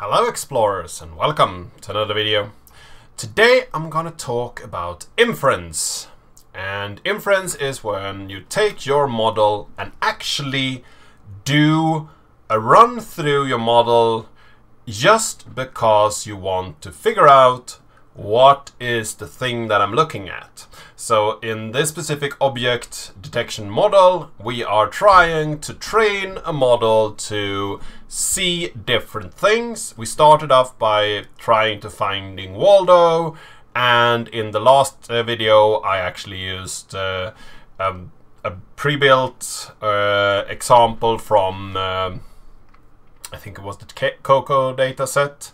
Hello explorers and welcome to another video. Today I'm gonna talk about inference. And inference is when you take your model and actually do a run through your model just because you want to figure out what is the thing that I'm looking at. So in this specific object detection model, we are trying to train a model to see different things. We started off by trying to finding Waldo, and in the last video I actually used a pre-built example from I think it was the Coco dataset,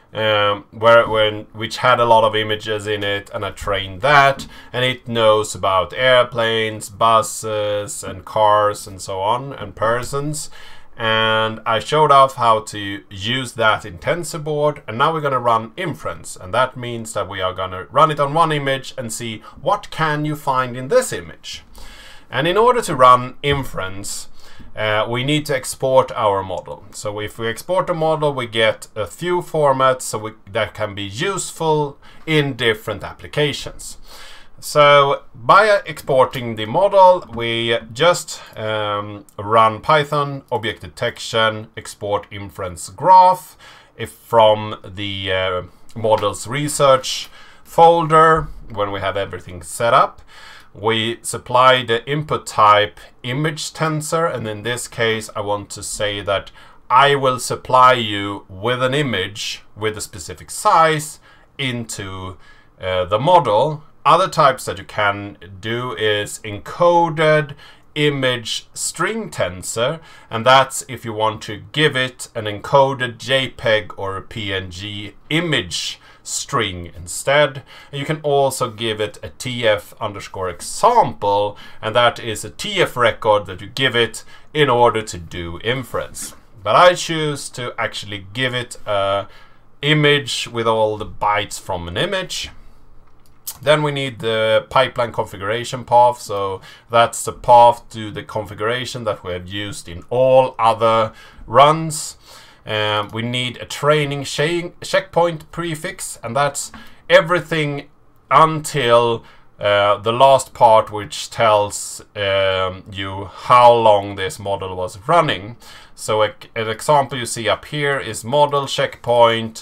which had a lot of images in it, and I trained that, and it knows about airplanes, buses and cars and so on, and persons. And I showed off how to use that in TensorBoard, and now we're going to run inference, and that means that we are going to run it on one image and see what can you find in this image. And in order to run inference, we need to export our model. So if we export a model, we get a few formats that can be useful in different applications. So by exporting the model, we just run Python object detection export inference graph from the models research folder. When we have everything set up, we supply the input type image tensor, and in this case I want to say that I will supply you with an image with a specific size into the model. Other types that you can do is encoded image string tensor, and that's if you want to give it an encoded JPEG or a PNG image string instead. And you can also give it a TF_example, and that is a TF record that you give it in order to do inference. But I choose to actually give it a image with all the bytes from an image. Then we need the pipeline configuration path, so that's the path to the configuration that we have used in all other runs. We need a training checkpoint prefix, and that's everything until the last part, which tells you how long this model was running. So an example you see up here is model checkpoint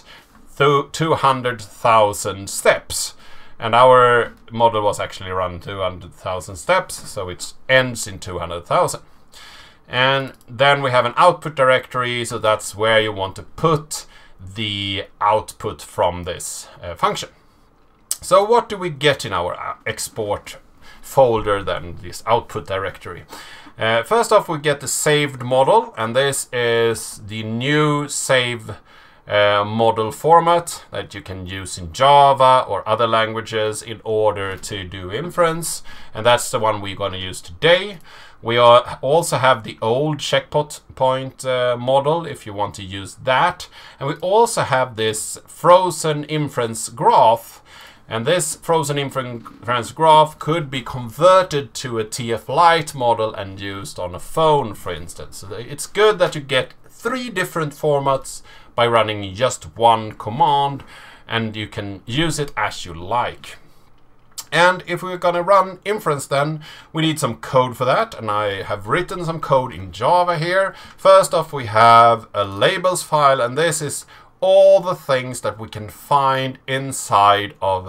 200,000 steps. And our model was actually run 200,000 steps, so it ends in 200,000. And then we have an output directory, so that's where you want to put the output from this function. So what do we get in our export folder then, this output directory? First off, we get the saved model, and this is the new save model format that you can use in Java or other languages in order to do inference, and that's the one we're going to use today. We also have the old checkpoint model if you want to use that, and we also have this frozen inference graph, and this frozen inference graph could be converted to a TF Lite model and used on a phone, for instance. So it's good that you get 3 different formats by running just one command, and you can use it as you like. And if we're gonna run inference, then we need some code for that, and I have written some code in Java here. First off, we have a labels file, and this is all the things that we can find inside of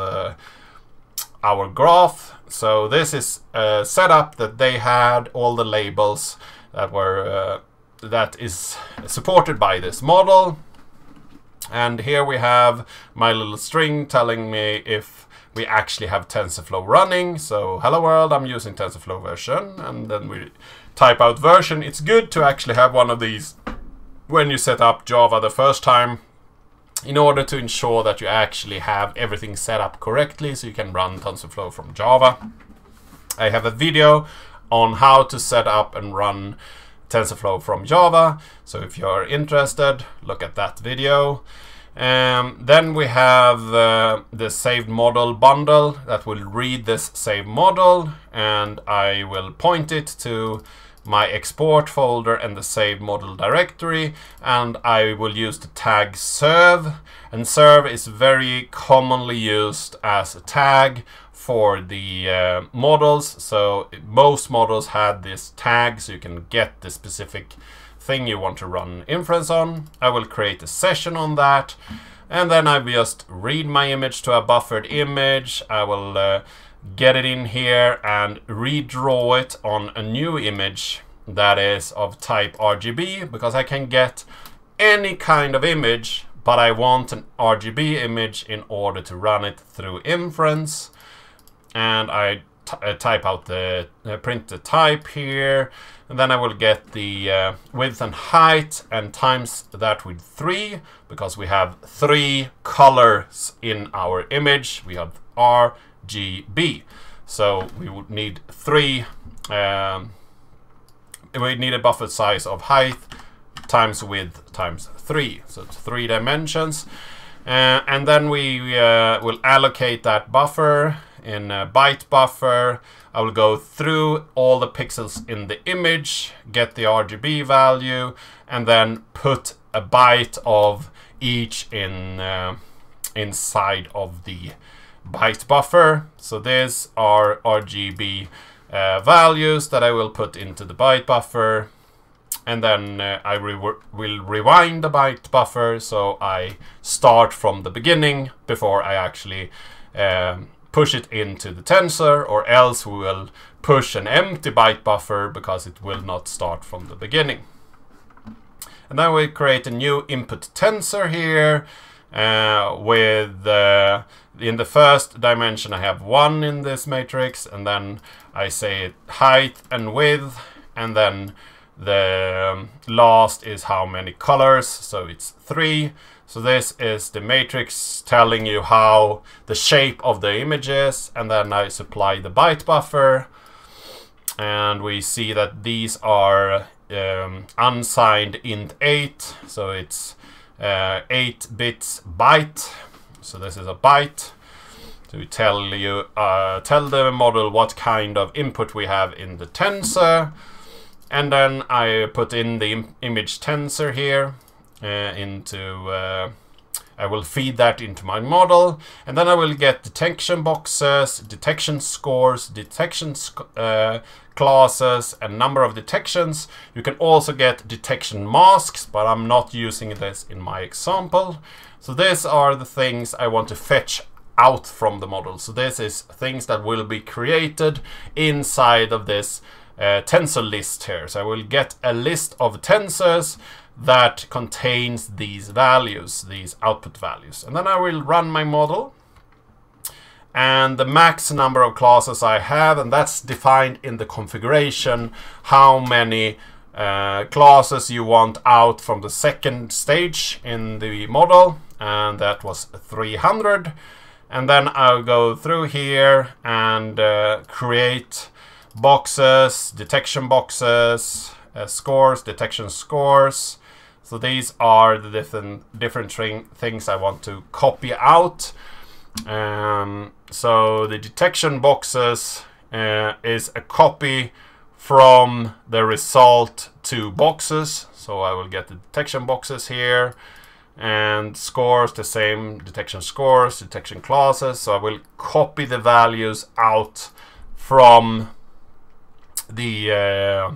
our graph. So this is a setup that they had, all the labels that were that is supported by this model. And here we have my little string telling me if we actually have TensorFlow running. So hello world, I'm using TensorFlow version, and then we type out version. It's good to actually have one of these when you set up Java the first time, in order to ensure that you actually have everything set up correctly so you can run TensorFlow from Java. I have a video on how to set up and run TensorFlow from Java, so if you're interested, look at that video. Then we have the saved model bundle that will read this saved model, and I will point it to my export folder and the save model directory, and I will use the tag serve. And serve is very commonly used as a tag for the models. So most models had this tag, so you can get the specific thing you want to run inference on. I will create a session on that, and then I just read my image to a buffered image. I will get it in here and redraw it on a new image that is of type RGB, because I can get any kind of image, but I want an RGB image in order to run it through inference. And I type out the print the type here, and then I will get the width and height and times that with 3, because we have 3 colors in our image. We have RGB, so we would need 3. We need a buffer size of height times width times 3, so it's 3 dimensions. And then we will allocate that buffer in a byte buffer. I will go through all the pixels in the image, get the RGB value, and then put a byte of each in inside of the byte buffer. So these are RGB values that I will put into the byte buffer, and then I will rewind the byte buffer, so I start from the beginning before I actually push it into the tensor, or else we will push an empty byte buffer because it will not start from the beginning. And then we create a new input tensor here with in the first dimension I have 1 in this matrix, and then I say height and width, and then the last is how many colors, so it's 3. So this is the matrix telling you how the shape of the image is, and then I supply the byte buffer, and we see that these are unsigned int 8, so it's 8 bits byte. So this is a byte. So we tell the model what kind of input we have in the tensor, and then I put in the image tensor here I will feed that into my model, and then I will get detection boxes, detection scores, detection classes, and number of detections. You can also get detection masks, but I'm not using this in my example. So these are the things I want to fetch out from the model. So this is things that will be created inside of this tensor list here. So I will get a list of tensors that contains these values, these output values. And then I will run my model. And the max number of classes I have, and that's defined in the configuration, how many classes you want out from the second stage in the model, and that was 300. And then I'll go through here and create boxes, detection boxes, scores, detection scores. So these are the different things I want to copy out. So the detection boxes is a copy from the result to boxes. So I will get the detection boxes here, and scores, the same, detection scores, detection classes. So I will copy the values out from the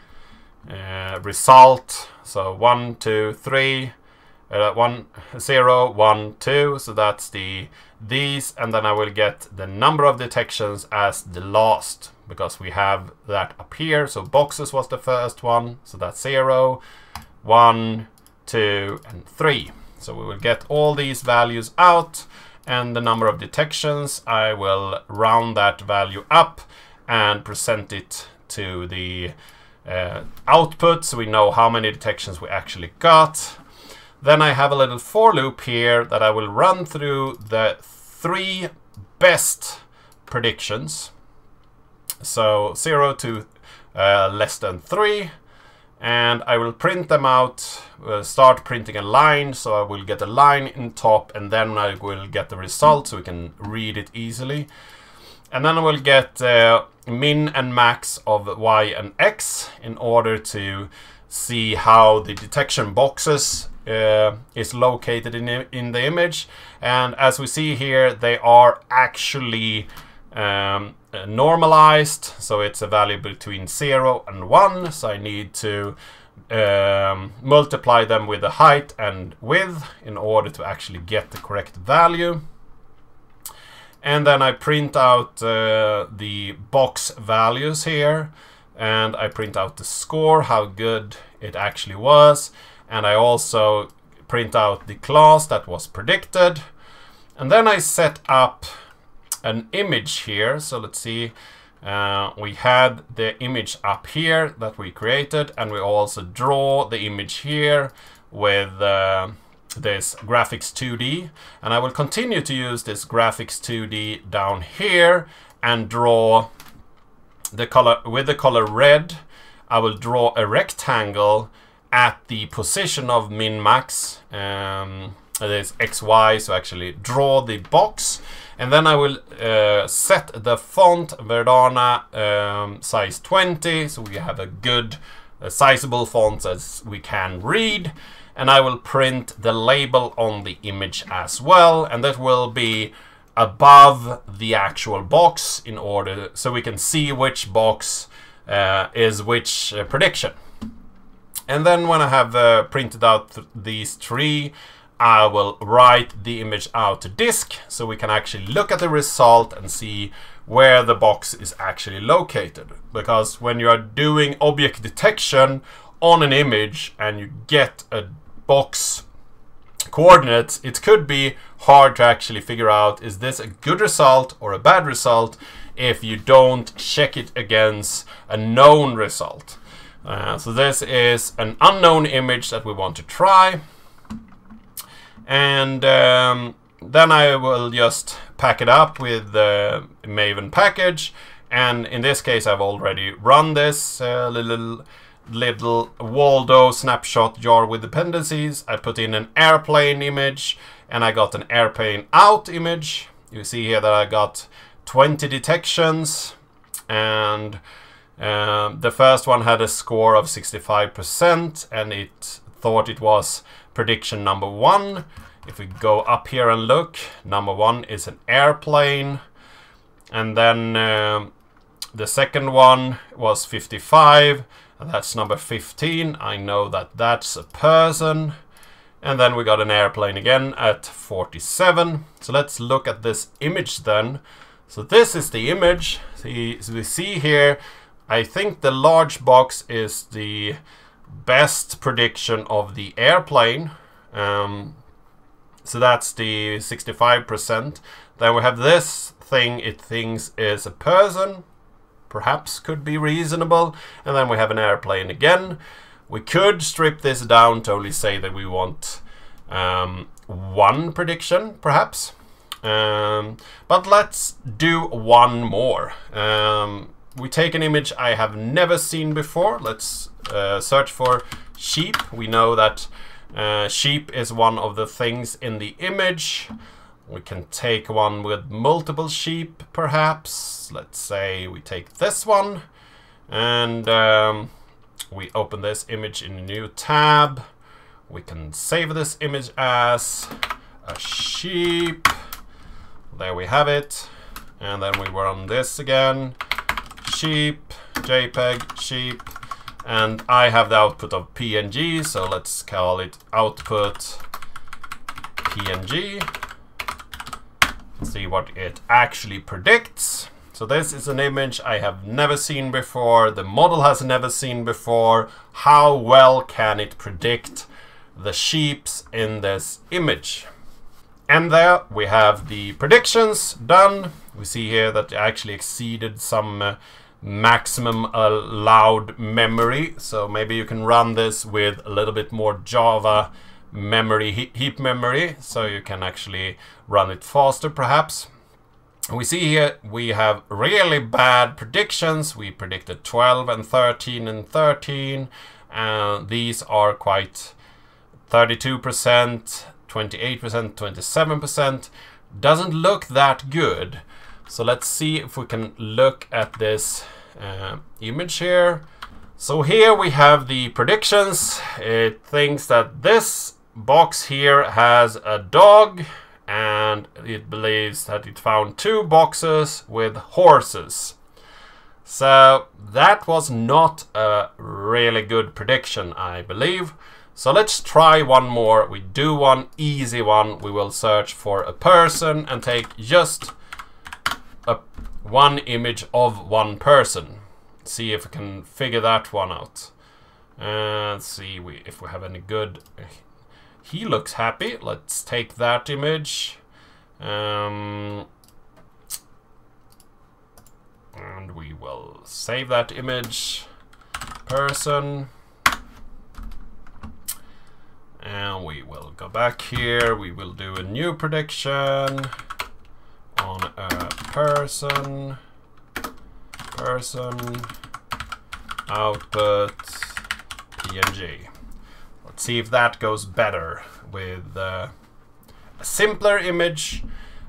result. So 1, 2, 3, 1, 0, 1, 2. So that's these, and then I will get the number of detections as the last, because we have that up here. So boxes was the first one, so that's 0, 1, 2, and 3. So we will get all these values out, and the number of detections, I will round that value up and present it to the output, so we know how many detections we actually got. Then I have a little for loop here that I will run through the 3 best predictions. So 0 to less than 3. And I will print them out, start printing a line. So I will get a line in top, and then I will get the result so we can read it easily. And then we'll get min and max of y and x in order to see how the detection boxes is located in the image. And as we see here, they are actually normalized, so it's a value between 0 and 1. So I need to multiply them with the height and width in order to actually get the correct value. And then I print out the box values here, and I print out the score, how good it actually was, and I also print out the class that was predicted. And then I set up an image here. So let's see, we had the image up here that we created, and we also draw the image here with this graphics 2D, and I will continue to use this graphics 2D down here and draw the color with the color red. I will draw a rectangle at the position of min max, this XY, so actually draw the box, and then I will set the font Verdana size 20, so we have a good sizable font as we can read. And I will print the label on the image as well, and that will be above the actual box in order so we can see which box is which prediction. And then when I have printed out these three, I will write the image out to disk so we can actually look at the result and see where the box is actually located. Because when you are doing object detection on an image and you get a box coordinates, it could be hard to actually figure out, is this a good result or a bad result, if you don't check it against a known result. So this is an unknown image that we want to try. And then I will just pack it up with the Maven package. And in this case, I've already run this little Waldo snapshot jar with dependencies. I put in an airplane image, and I got an airplane out image. You see here that I got 20 detections, and the first one had a score of 65%, and it thought it was prediction number 1. If we go up here and look, number 1 is an airplane, and then the second one was 55, and that's number 15. I know that that's a person. And then we got an airplane again at 47. So let's look at this image then. So this is the image. So we see here, I think the large box is the best prediction of the airplane. So that's the 65%. Then we have this thing it thinks is a person. Perhaps could be reasonable. And then we have an airplane again. We could strip this down to only say that we want one prediction, perhaps. But let's do one more. We take an image I have never seen before. Let's search for sheep. We know that sheep is one of the things in the image. We can take one with multiple sheep, perhaps. Let's say we take this one, and we open this image in a new tab. We can save this image as a sheep. There we have it. And then we run this again. Sheep, JPEG, sheep. And I have the output of PNG, so let's call it output PNG. See what it actually predicts. So this is an image I have never seen before. The model has never seen before. How well can it predict the sheeps in this image? And there we have the predictions done. We see here that it actually exceeded some maximum allowed memory. So maybe you can run this with a little bit more Java memory, heap memory, so you can actually run it faster perhaps. We see here we have really bad predictions. We predicted 12 and 13 and 13. These are quite 32%, 28%, 27%. Doesn't look that good. So let's see if we can look at this image here. So here we have the predictions. It thinks that this box here has a dog, and it believes that it found 2 boxes with horses. So that was not a really good prediction, I believe. So let's try one more. We do one easy one. We will search for a person and take just one image of one person. See if we can figure that one out. And see if we have any good... He looks happy. Let's take that image. And we will save that image. Person. And we will go back here. We will do a new prediction on a person. Output PNG. Let's see if that goes better with a simpler image,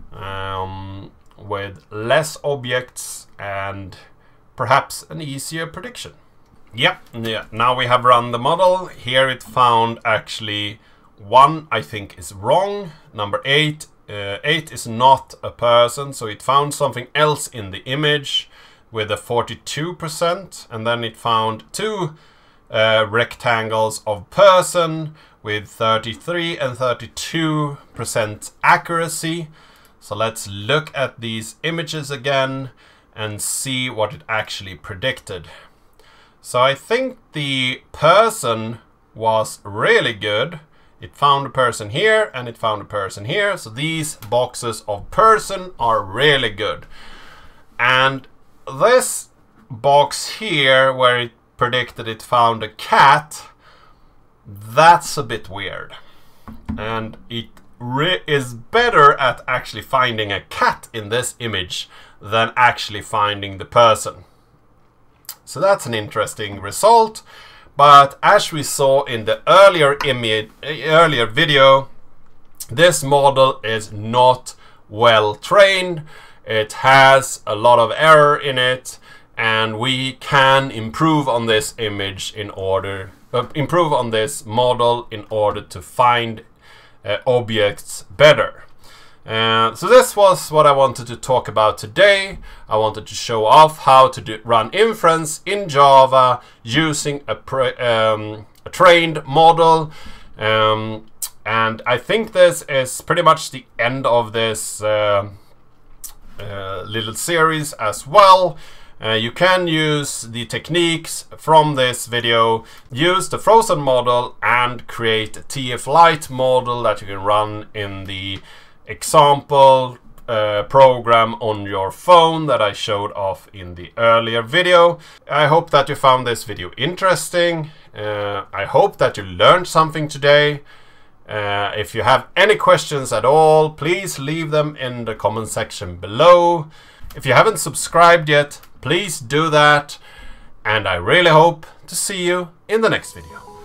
with less objects and perhaps an easier prediction. Yeah, now we have run the model. Here it found actually 1 I think is wrong. Number 8. 8 is not a person, so it found something else in the image with a 42%, and then it found 2 rectangles of person with 33 and 32% accuracy. So let's look at these images again and see what it actually predicted. So I think the person was really good. It found a person here and it found a person here. So these boxes of person are really good. And this box here where it predicted it found a cat, that's a bit weird. And it is better at actually finding a cat in this image than actually finding the person. So that's an interesting result. But as we saw in the earlier video, this model is not well trained. It has a lot of error in it, and we can improve on this image in order improve on this model in order to find objects better. So this was what I wanted to talk about today. I wanted to show off how to run inference in Java using a trained model. And I think this is pretty much the end of this little series as well. You can use the techniques from this video, use the frozen model, and create a TF-Lite model that you can run in the example program on your phone that I showed off in the earlier video. I hope that you found this video interesting. I hope that you learned something today. If you have any questions at all, please leave them in the comment section below. If you haven't subscribed yet, please do that. And I really hope to see you in the next video.